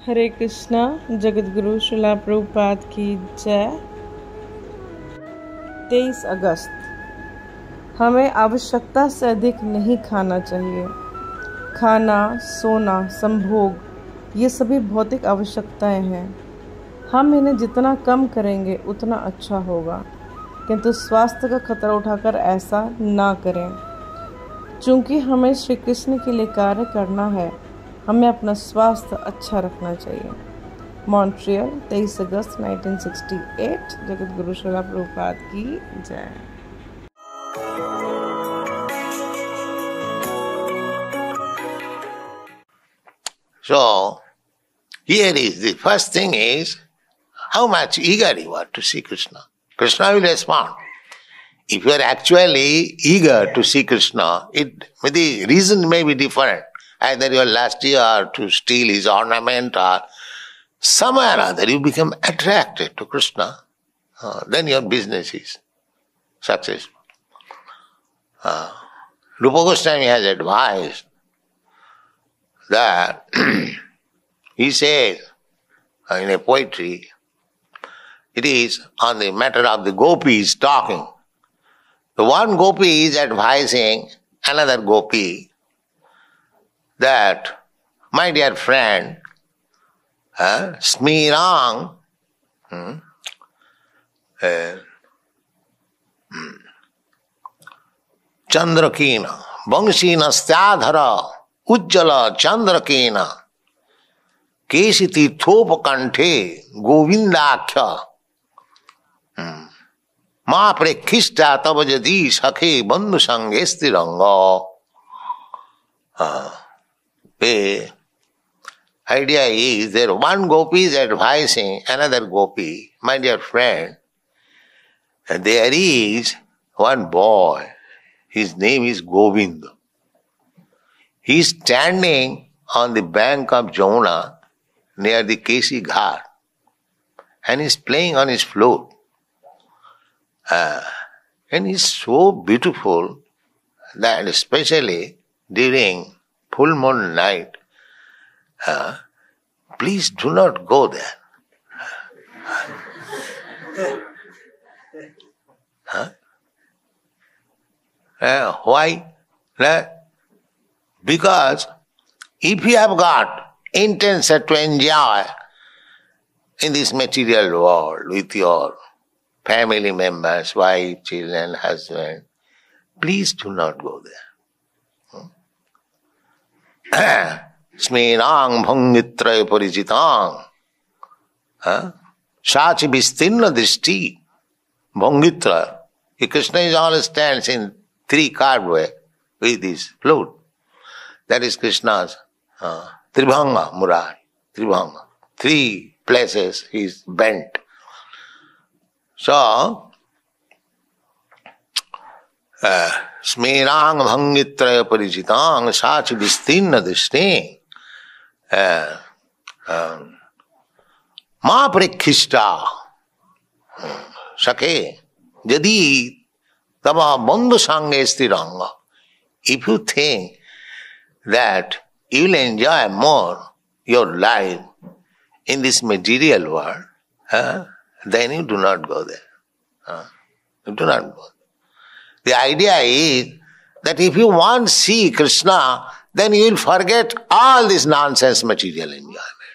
हरे कृष्णा। जगतगुरु श्रीला प्रभुपाद की जय। 23 अगस्त। हमें आवश्यकता से अधिक नहीं खाना चाहिए। खाना, सोना, संभोग ये सभी भौतिक आवश्यकताएं हैं। हम इन्हें जितना कम करेंगे उतना अच्छा होगा, किंतु स्वास्थ्य का खतरा उठाकर ऐसा ना करें। चूँकि हमें श्री कृष्ण के लिए कार्य करना है, हमें अपना स्वास्थ्य अच्छा रखना चाहिए। मॉन्ट्रियल, 23 अगस्त 1968। जगत गुरु श्रीला प्रभुपाद की जय। So, here is the first thing is how much eager you are to see Krishna. Krishna will respond. If you are actually eager to see Krishna, the reason may be different. Either you are lusty to steal his ornament or somewhere or other you become attracted to Krishna, then your business is successful. Rupa Goswami has advised that he says in a poetry, it is on the matter of the gopis talking. The one gopi is advising another gopi that, my dear friend, Smirang, Chandrakena, Bangshina Stadhara, Ujjala Chandrakena, Kesiti Thopakanthe, Govindakya, Ma Prekhishta Tabajadi Sakhe Bandhu Sangestiranga. The idea is that one gopi is advising another gopi, my dear friend, there is one boy, his name is Govinda. He is standing on the bank of Jamuna near the Kesi Ghat and he is playing on his flute. And he is so beautiful that especially during full moon night, please do not go there. Why? Because if you have got intention to enjoy in this material world with your family members, wife, children, husband, please do not go there. Smirang bhangitraya parijitang. Sachi vistirna drishti. Bhangitra. Krishna is always stands in three carved way with his flute. That is Krishna's Tribhanga Murari. Tribhanga. Three places he is bent. So, Smirang bhangitraya parijitang sachi vistirna drishti. Ma prekhishta sakhe jadi tava bandhu sange stiranga. If you think that you will enjoy more your life in this material world, then you do not go there. You do not go. The idea is that if you want to see Krishna, then you will forget all this nonsense material enjoyment.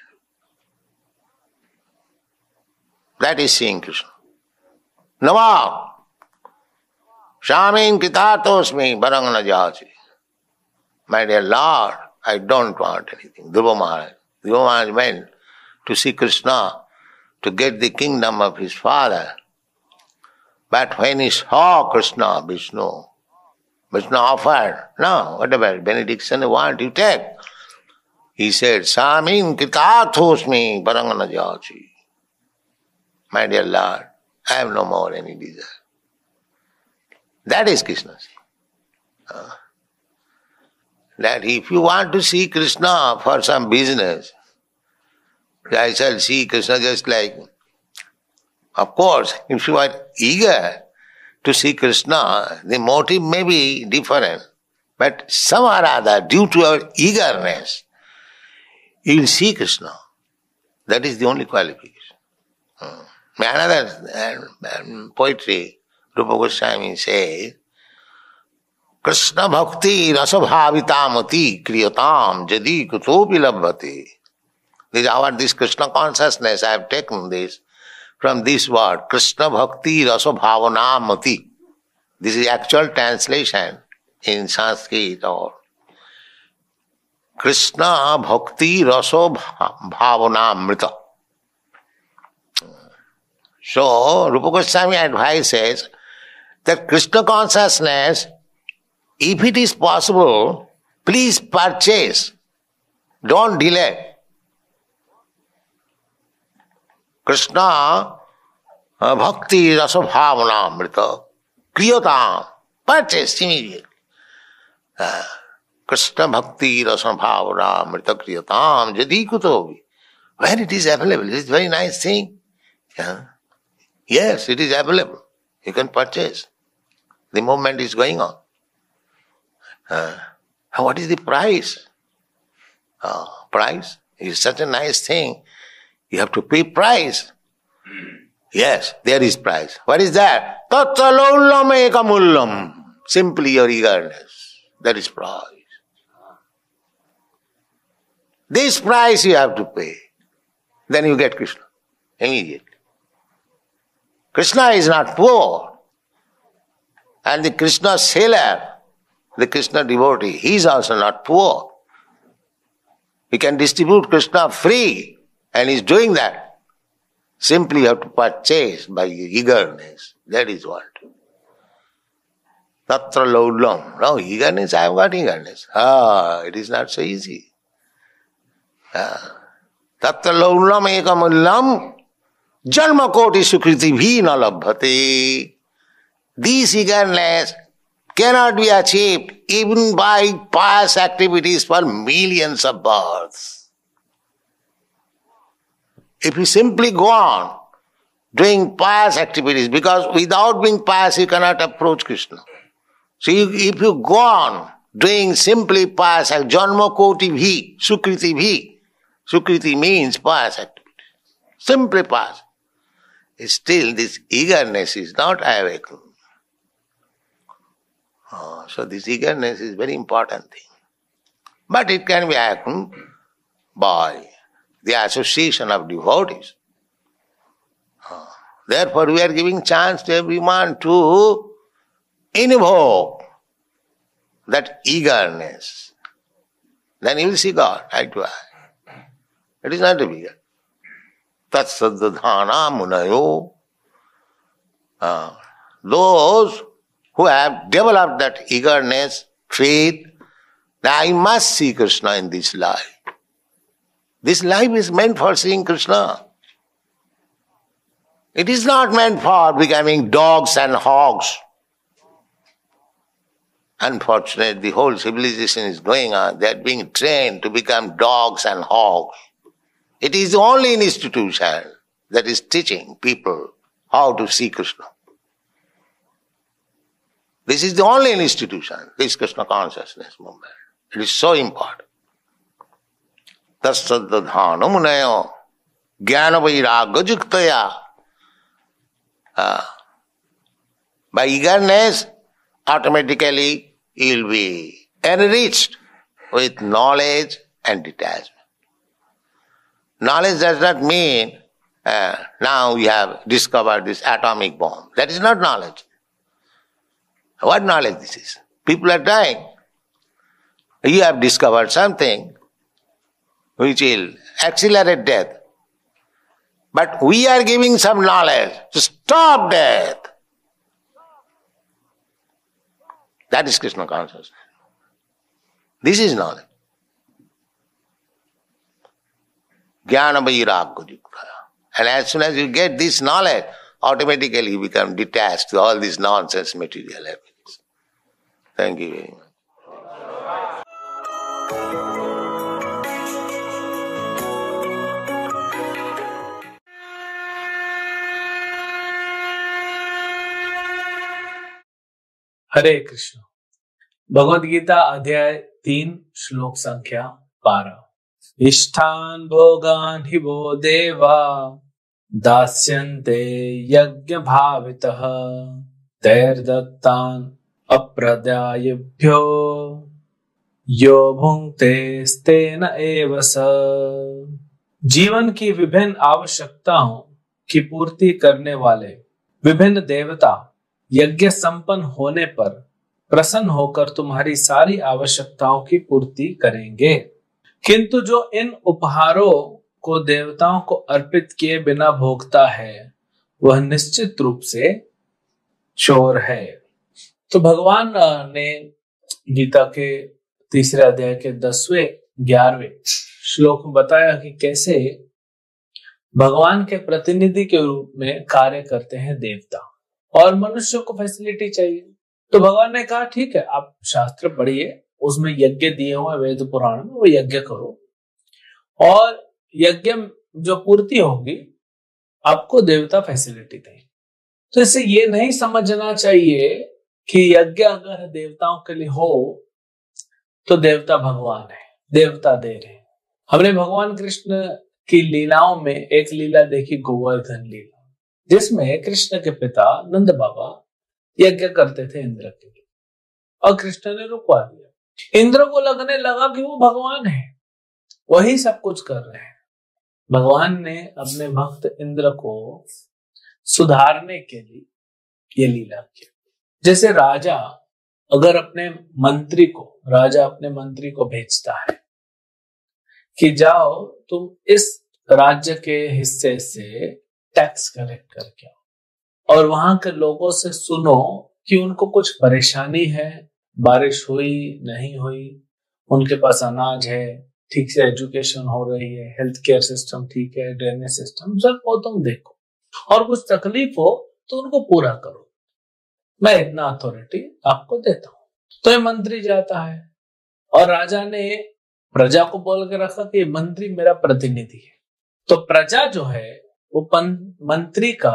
That is seeing Krishna. Nama Shamin Kitatosmi Barangana Jachi. My dear Lord, I don't want anything. Dhruva Maharaj went to see Krishna to get the kingdom of his father. But when he saw Krishna, Vishnu offered, no, whatever benediction you want, you take. He said, Samin Kitathosmi Parangana Jachi. My dear Lord, I have no more any desire. That is Krishna. That if you want to see Krishna for some business, I shall see Krishna just like. Of course, if you are eager to see Krishna, the motive may be different, but somehow or other, due to our eagerness, you will see Krishna. That is the only qualification. Another poetry, Rupa Goswami says, Krishna bhakti rasabhavitamati kriyatam jadi kutopi labhati. This Krishna consciousness, I have taken this from this word, Krishna bhakti rasabhavanamati. This is actual translation in Sanskrit, or Krishna bhakti rasabhavanamrita. So, Rupa Goswami advises that Krishna consciousness, if it is possible, please purchase. Don't delay. Krishna bhakti rasa bhavana amrita kriyatam. Purchase immediately. Krishna bhakti rasa bhavana amrita kriyatam jadi kutovi. Where it is available, it is a very nice thing. Yes, it is available. You can purchase. The movement is going on. What is the price? Price is such a nice thing. You have to pay price. Yes, there is price. What is that? Tatsalollam ekamullam. Simply your eagerness. That is price. This price you have to pay. Then you get Krishna immediately. Krishna is not poor. And the Krishna seller, the Krishna devotee, he is also not poor. He can distribute Krishna free, and he is doing that. Simply you have to purchase by eagerness. That is what. Tatra laulam. No, eagerness, I have got eagerness. It is not so easy. Tatra laulam ekamullam janma koti sukriti bhi na labhate. This eagerness cannot be achieved even by pious activities for millions of births. If you simply go on doing pious activities, because without being pious you cannot approach Krishna. So if you go on doing simply pious, janma koti bhi, sukriti bhi. Sukriti means pious activities. Simply pious. Still this eagerness is not awakened. So this eagerness is very important thing. But it can be awakened by the association of devotees. Therefore we are giving chance to everyone to invoke that eagerness. Then you will see God eye to eye. It is not a bigger. Tat saddhana munayo. Those who have developed that eagerness, faith, that I must see Krishna in this life. This life is meant for seeing Krishna. It is not meant for becoming dogs and hogs. Unfortunately, the whole civilization is going on. They are being trained to become dogs and hogs. It is only an institution that is teaching people how to see Krishna. This is the only institution, this Krishna consciousness movement. It is so important. Tasadadhana munayo jnana vairagya juktaya. By eagerness, automatically you will be enriched with knowledge and detachment. Knowledge does not mean now you have discovered this atomic bomb. That is not knowledge. What knowledge this is? People are dying. You have discovered something which will accelerate death. But we are giving some knowledge to stop death. That is Krishna consciousness. This is knowledge. Jnana vairagya juktaya. And as soon as you get this knowledge, automatically you become detached to all this nonsense material happiness. Thank you very much. हरे कृष्ण। भगवद गीता अध्याय 3 श्लोक संख्या 12। इष्टान् भोगान् हि वो देवा दास्यन्ते यज्ञ भावितः तैर्दत्तान् अप्रदायेभ्यो यो भुङ्क्ते स्तेन एव स। जीवन की विभिन्न आवश्यकताओं की पूर्ति करने वाले विभिन्न देवता यज्ञ संपन्न होने पर प्रसन्न होकर तुम्हारी सारी आवश्यकताओं की पूर्ति करेंगे, किंतु जो इन उपहारों को देवताओं को अर्पित किए बिना भोगता है वह निश्चित रूप से चोर है। तो भगवान ने गीता के 3 अध्याय के 10वें 11वें श्लोक में बताया कि कैसे भगवान के प्रतिनिधि के रूप में कार्य करते हैं देवता, और मनुष्य को फैसिलिटी चाहिए। तो भगवान ने कहा ठीक है, आप शास्त्र पढ़िए, उसमें यज्ञ दिए हुए वेद पुराण में, वो यज्ञ करो और यज्ञ जो पूर्ति होगी आपको देवता फैसिलिटी देंगे। तो इससे ये नहीं समझना चाहिए कि यज्ञ अगर देवताओं के लिए हो तो देवता भगवान है, देवता दे रहे हैं। हमने भगवान कृष्ण की लीलाओं में एक लीला देखी, गोवर्धन लीला, जिसमें कृष्ण के पिता नंद बाबा यज्ञ करते थे इंद्र के लिए, और कृष्ण ने रुकवा दिया। इंद्र को लगने लगा कि वो भगवान है, वही सब कुछ कर रहे हैं। भगवान ने अपने भक्त इंद्र को सुधारने के लिए ये लीला की। जैसे राजा अगर अपने मंत्री को भेजता है कि जाओ तुम इस राज्य के हिस्से से टैक्स कलेक्ट करके आओ और वहां के लोगों से सुनो कि उनको कुछ परेशानी है, बारिश हुई नहीं हुई, उनके पास अनाज है, ठीक से एजुकेशन हो रही है, हेल्थ केयर सिस्टम ठीक है, ड्रेनेज सिस्टम सब वो तुम देखो, और कुछ तकलीफ हो तो उनको पूरा करो, मैं इतना अथॉरिटी आपको देता हूं। तो ये मंत्री जाता है और राजा ने प्रजा को बोल के रखा कि मंत्री मेरा प्रतिनिधि है। तो प्रजा जो है वो मंत्री का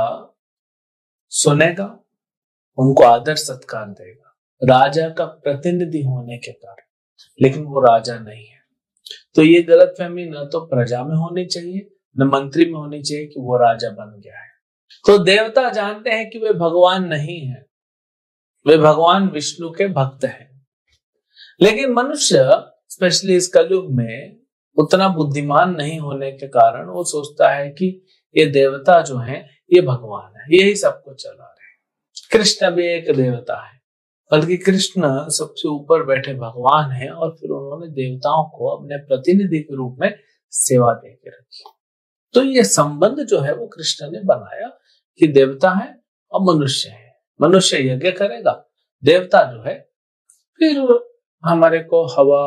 सुनेगा, उनको आदर सत्कार देगा, राजा का प्रतिनिधि होने के कारण, लेकिन वो राजा नहीं है। तो ये गलतफहमी न तो प्रजा में होनी चाहिए न मंत्री में होनी चाहिए कि वो राजा बन गया है। तो देवता जानते हैं कि वे भगवान नहीं है, वे भगवान विष्णु के भक्त हैं। लेकिन मनुष्य स्पेशली इस कलयुग में उतना बुद्धिमान नहीं होने के कारण वो सोचता है कि ये देवता जो हैं ये भगवान है, यही सब कुछ चला रहे हैं। कृष्ण भी एक देवता है, बल्कि कृष्ण सबसे ऊपर बैठे भगवान है, और फिर उन्होंने देवताओं को अपने प्रतिनिधि के रूप में सेवा दे के रखी। तो ये संबंध जो है वो कृष्ण ने बनाया कि देवता है और मनुष्य है। मनुष्य यज्ञ करेगा, देवता जो है फिर हमारे को हवा,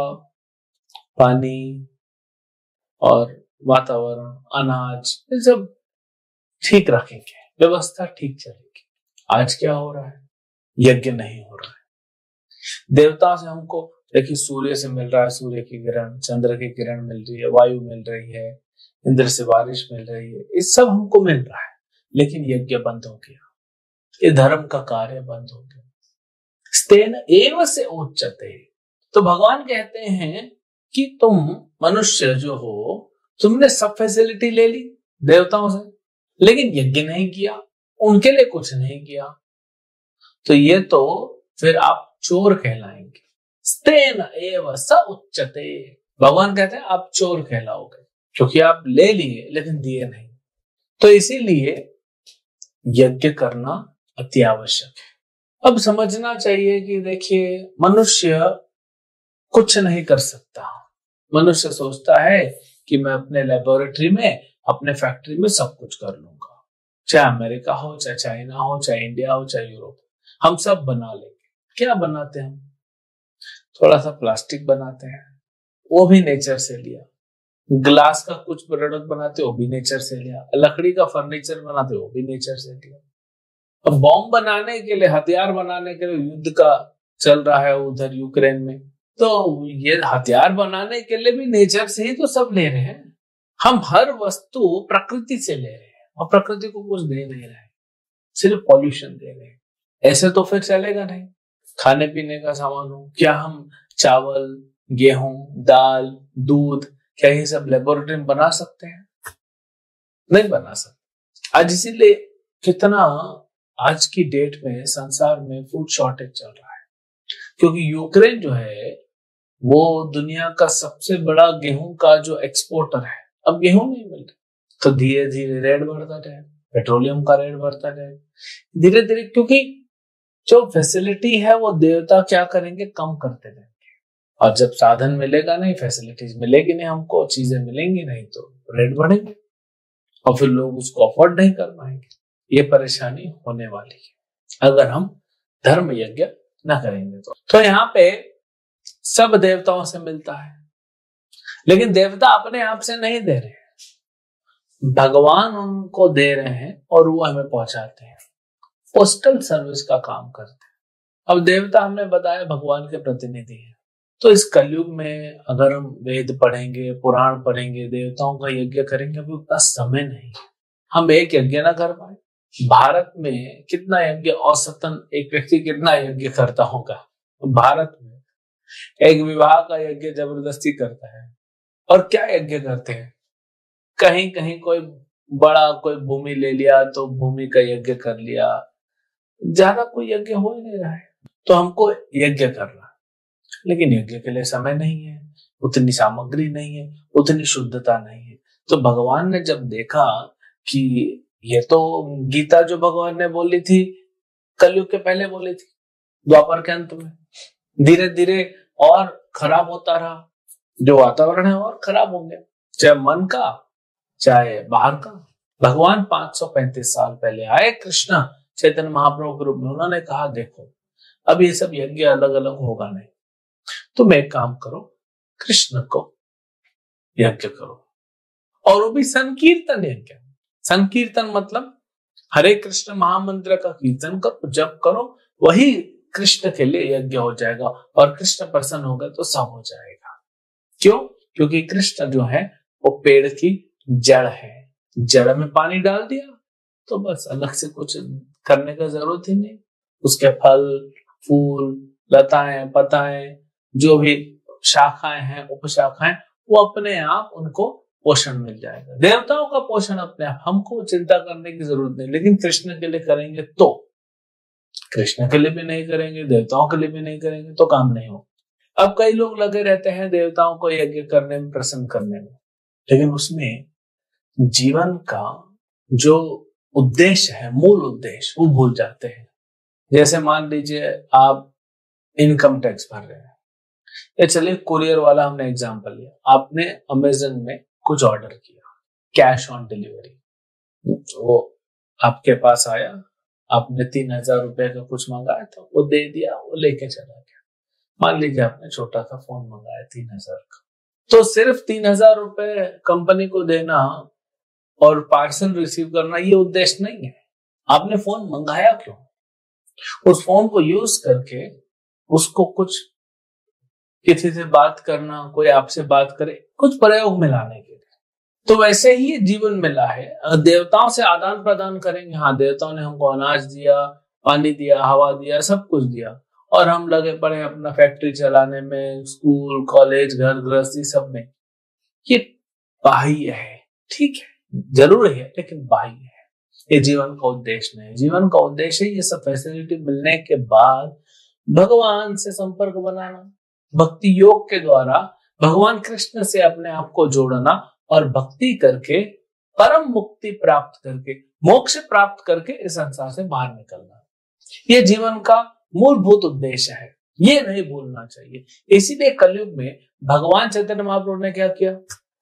पानी और वातावरण, अनाज, ये सब ठीक रखेंगे, व्यवस्था ठीक चलेगी। आज क्या हो रहा है? यज्ञ नहीं हो रहा है। देवता से हमको देखिए सूर्य से मिल रहा है, सूर्य की किरण, चंद्र की किरण मिल रही है, वायु मिल रही है, इंद्र से बारिश मिल रही है, ये सब हमको मिल रहा है, लेकिन यज्ञ बंद हो गया, ये धर्म का कार्य बंद हो गया। स्तेन एव से उच्यते। तो भगवान कहते हैं कि तुम मनुष्य जो हो, तुमने सब फैसिलिटी ले ली देवताओं से, लेकिन यज्ञ नहीं किया, उनके लिए कुछ नहीं किया, तो ये तो फिर आप चोर कहलाएंगे। स्तेन एव स उच्यते। भगवान कहते हैं आप चोर कहलाओगे, क्योंकि आप ले लिए लेकिन दिए नहीं। तो इसीलिए यज्ञ करना अति आवश्यक है। अब समझना चाहिए कि देखिए मनुष्य कुछ नहीं कर सकता। मनुष्य सोचता है कि मैं अपने लेबोरेटरी में, अपने फैक्ट्री में सब कुछ कर लूंगा, चाहे अमेरिका हो, चाहे चाइना हो, चाहे इंडिया हो, चाहे यूरोप, हम सब बना लेंगे। क्या बनाते हैं हम? थोड़ा सा प्लास्टिक बनाते हैं, वो भी नेचर से लिया। ग्लास का कुछ प्रोडक्ट बनाते, वो भी नेचर से लिया। लकड़ी का फर्नीचर बनाते, वो भी नेचर से लिया। अब बॉम्ब बनाने के लिए, हथियार बनाने के लिए युद्ध का चल रहा है उधर यूक्रेन में, तो ये हथियार बनाने के लिए भी नेचर से ही तो सब ले रहे हैं। हम हर वस्तु प्रकृति से ले रहे हैं और प्रकृति को कुछ दे नहीं रहे, सिर्फ पॉल्यूशन दे रहे हैं। ऐसे तो फिर चलेगा नहीं। खाने पीने का सामान हो, क्या हम चावल, गेहूं, दाल, दूध क्या ये सब लेबोरेटरी में बना सकते हैं? नहीं बना सकते। आज इसीलिए कितना आज की डेट में संसार में फूड शॉर्टेज चल रहा है, क्योंकि यूक्रेन जो है वो दुनिया का सबसे बड़ा गेहूं का जो एक्सपोर्टर है, अब गेहूं नहीं मिल रहा, तो धीरे धीरे रेट बढ़ता जाए, पेट्रोलियम का रेट बढ़ता जाए धीरे धीरे, क्योंकि जो फैसिलिटी है वो देवता क्या करेंगे, कम करते जाएंगे। और जब साधन मिलेगा नहीं, फैसिलिटीज मिलेगी नहीं, हमको चीजें मिलेंगी नहीं, तो रेट बढ़ेंगे और फिर लोग उसको अफोर्ड नहीं कर पाएंगे। ये परेशानी होने वाली है अगर हम धर्म यज्ञ न करेंगे तो यहाँ पे सब देवताओं से मिलता है, लेकिन देवता अपने आप से नहीं दे रहे हैं, भगवान उनको दे रहे हैं और वो हमें पहुंचाते हैं, पोस्टल सर्विस का काम करते हैं। अब देवता हमने बताया भगवान के प्रतिनिधि हैं, तो इस कलयुग में अगर हम वेद पढ़ेंगे, पुराण पढ़ेंगे, देवताओं का यज्ञ करेंगे, अभी उतना समय नहीं, हम एक यज्ञ ना कर पाए। भारत में कितना यज्ञ, औसतन एक व्यक्ति कितना यज्ञ करता होगा? भारत में एक विवाह का यज्ञ जबरदस्ती करता है, और क्या यज्ञ करते हैं, कहीं कहीं कोई बड़ा कोई भूमि ले लिया तो भूमि का यज्ञ कर लिया, ज्यादा कोई यज्ञ हो ही नहीं रहा है। तो हमको यज्ञ करना, लेकिन यज्ञ के लिए समय नहीं है, उतनी सामग्री नहीं है, उतनी शुद्धता नहीं है। तो भगवान ने जब देखा कि ये तो गीता जो भगवान ने बोली थी कलयुग के पहले बोली थी, द्वापर के अंत में धीरे धीरे और खराब होता रहा, जो वातावरण है और खराब हो गया, चाहे मन का चाहे बाहर का। भगवान 535 साल पहले आए कृष्ण चैतन्य महाप्रभु के रूप में, उन्होंने कहा देखो अब ये सब यज्ञ अलग अलग होगा नहीं, तुम एक काम करो, कृष्ण को यज्ञ करो, और वो भी संकीर्तन यज्ञ। संकीर्तन मतलब हरे कृष्ण महामंत्र का कीर्तन करो, जब करो वही कृष्ण के लिए यज्ञ हो जाएगा, और कृष्ण प्रसन्न हो गए तो सब हो जाएगा। क्यों? क्योंकि कृष्ण जो है वो पेड़ की जड़ है, जड़ में पानी डाल दिया तो बस अलग से कुछ करने का जरूरत ही नहीं। उसके फल फूल लताएं पताएं जो भी शाखाएं हैं उपशाखाएं, वो अपने आप उनको पोषण मिल जाएगा। देवताओं का पोषण अपने आप, हमको चिंता करने की जरूरत नहीं। लेकिन कृष्ण के लिए करेंगे तो, कृष्ण के लिए भी नहीं करेंगे, देवताओं के लिए भी नहीं करेंगे तो काम नहीं हो। अब कई लोग लगे रहते हैं देवताओं को यज्ञ करने में, प्रसन्न करने में, लेकिन उसमें जीवन का जो उद्देश्य है, मूल उद्देश्य, वो भूल जाते हैं। जैसे मान लीजिए आप इनकम टैक्स भर रहे हैं, या चलिए कुरियर वाला हमने एग्जांपल लिया, आपने अमेज़न में कुछ ऑर्डर किया, कैश ऑन डिलीवरी, वो आपके पास आया, आपने 3000 रुपए का कुछ मंगाया था, वो दे दिया, वो लेके चला गया। मान लीजिए आपने छोटा सा फोन मंगाया 3000 का, तो सिर्फ 3000 रुपए कंपनी को देना और पार्सल रिसीव करना ये उद्देश्य नहीं है। आपने फोन मंगाया क्यों? उस फोन को यूज करके उसको कुछ किसी से बात करना, कोई आपसे बात करे, कुछ प्रयोग में लाने के लिए। तो वैसे ही जीवन मिला है, देवताओं से आदान प्रदान करेंगे। हाँ, देवताओं ने हमको अनाज दिया, पानी दिया, हवा दिया, सब कुछ दिया, और हम लगे पड़े अपना फैक्ट्री चलाने में, स्कूल कॉलेज घर गृहस्थी सब में। ये बाह्य है, ठीक है, जरूरी है, लेकिन बाह्य है, ये जीवन का उद्देश्य नहीं। जीवन का उद्देश्य ये सब फैसिलिटी मिलने के बाद भगवान से संपर्क बनाना, भक्ति योग के द्वारा भगवान कृष्ण से अपने आप को जोड़ना, और भक्ति करके परम मुक्ति प्राप्त करके, मोक्ष प्राप्त करके इस संसार से बाहर निकलना, ये जीवन का मूलभूत उद्देश्य है। ये नहीं भूलना चाहिए। इसीलिए कलयुग में भगवान चैतन्य महाप्रभु ने क्या किया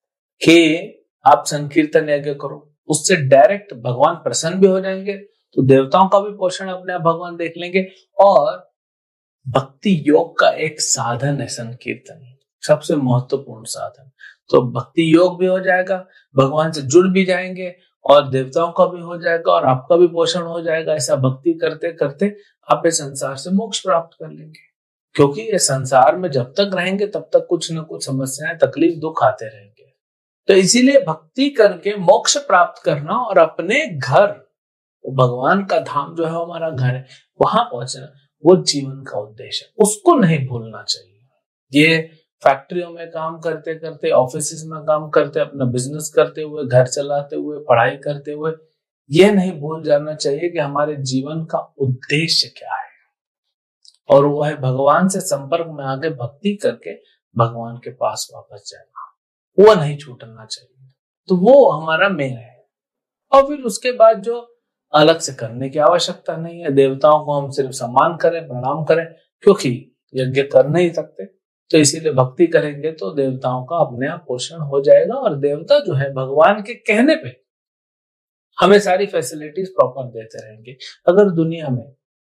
कि आप संकीर्तन यज्ञ करो, उससे डायरेक्ट भगवान प्रसन्न भी हो जाएंगे, तो देवताओं का भी पोषण अपने आप भगवान देख लेंगे। और भक्ति योग का एक साधन है संकीर्तन, सबसे महत्वपूर्ण साधन। तो भक्ति योग भी हो जाएगा, भगवान से जुड़ भी जाएंगे, और देवताओं का भी हो जाएगा, और आपका भी पोषण हो जाएगा। ऐसा भक्ति करते करते आप इस संसार से मोक्ष प्राप्त कर लेंगे। क्योंकि इस संसार में जब तक रहेंगे तब तक कुछ न कुछ समस्याएं, तकलीफ, दुख आते रहेंगे। तो इसीलिए भक्ति करके मोक्ष प्राप्त करना, और अपने घर, भगवान का धाम जो है हमारा घर है, वहां पहुंचना, वो जीवन का उद्देश्य है। उसको नहीं भूलना चाहिए। ये फैक्ट्रियों में काम करते करते, ऑफिस में काम करते, अपना बिजनेस करते हुए, घर चलाते हुए, पढ़ाई करते हुए, यह नहीं भूल जाना चाहिए कि हमारे जीवन का उद्देश्य क्या है, और वो है भगवान से संपर्क में आके भक्ति करके भगवान के पास वापस जाना, वो नहीं छूटना चाहिए। तो वो हमारा मेन है। और फिर उसके बाद जो अलग से करने की आवश्यकता नहीं है, देवताओं को हम सिर्फ सम्मान करें, प्रणाम करें, क्योंकि यज्ञ कर नहीं सकते, तो इसीलिए भक्ति करेंगे तो देवताओं का अपने आप पोषण हो जाएगा। और देवता जो है भगवान के कहने पे हमें सारी फैसिलिटीज प्रॉपर देते रहेंगे। अगर दुनिया में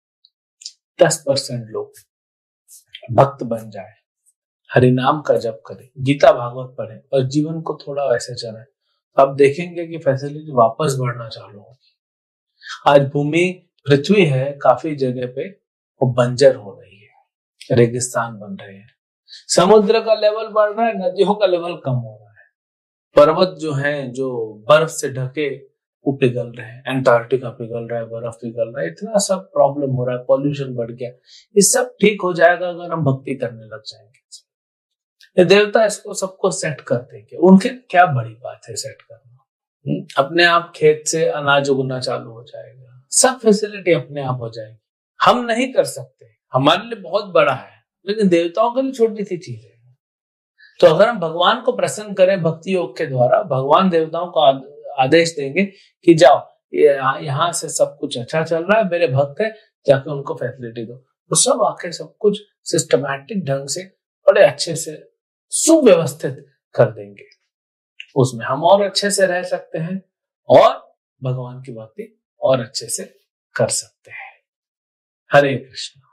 10% लोग भक्त बन जाए, हरिनाम का जप करें, गीता भागवत पढ़े और जीवन को थोड़ा वैसे चलाएं, तो आप देखेंगे कि फैसिलिटी वापस बढ़ना चालू होगी। आज भूमि, पृथ्वी है, काफी जगह पे वो बंजर हो रही है, रेगिस्तान बन रहे हैं, समुद्र का लेवल बढ़ रहा है, नदियों का लेवल कम हो रहा है, पर्वत जो है जो बर्फ से ढके वो पिघल रहे हैं, अंटार्कटिका पिघल रहा है, बर्फ पिघल रहा है, इतना सब प्रॉब्लम हो रहा है, पॉल्यूशन बढ़ गया। ये सब ठीक हो जाएगा अगर हम भक्ति करने लग जाएंगे। देवता इसको सबको सेट कर देंगे, उनके क्या बड़ी बात है सेट करना। अपने आप खेत से अनाज उगना चालू हो जाएगा, सब फैसिलिटी अपने आप हो जाएगी। हम नहीं कर सकते, हमारे लिए बहुत बड़ा है, लेकिन देवताओं के लिए छोटी सी चीज है। तो अगर हम भगवान को प्रसन्न करें भक्ति योग के द्वारा, भगवान देवताओं को आदेश देंगे कि जाओ, यहाँ से सब कुछ अच्छा चल रहा है, मेरे भक्त है, जाके उनको फैसिलिटी दो, तो सब आके सब कुछ सिस्टमैटिक ढंग से बड़े अच्छे से सुव्यवस्थित कर देंगे। उसमें हम और अच्छे से रह सकते हैं और भगवान की भक्ति और अच्छे से कर सकते हैं। हरे कृष्ण।